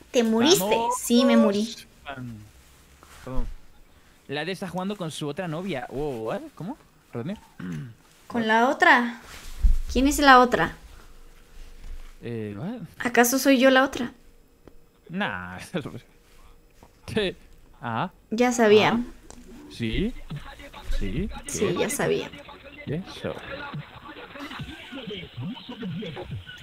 ¿Te muriste? ¡Vamos! Sí, me morí. Perdón. La de está jugando con su otra novia. ¿What? ¿Cómo? Perdón. ¿Con What? la otra? ¿Quién es la otra? What? ¿Acaso soy yo la otra? Nah. ¿Qué? Ah, Ya sabía. ah, sí, sí, Sí, ¿qué? ya sabía. ¿Qué? Eso.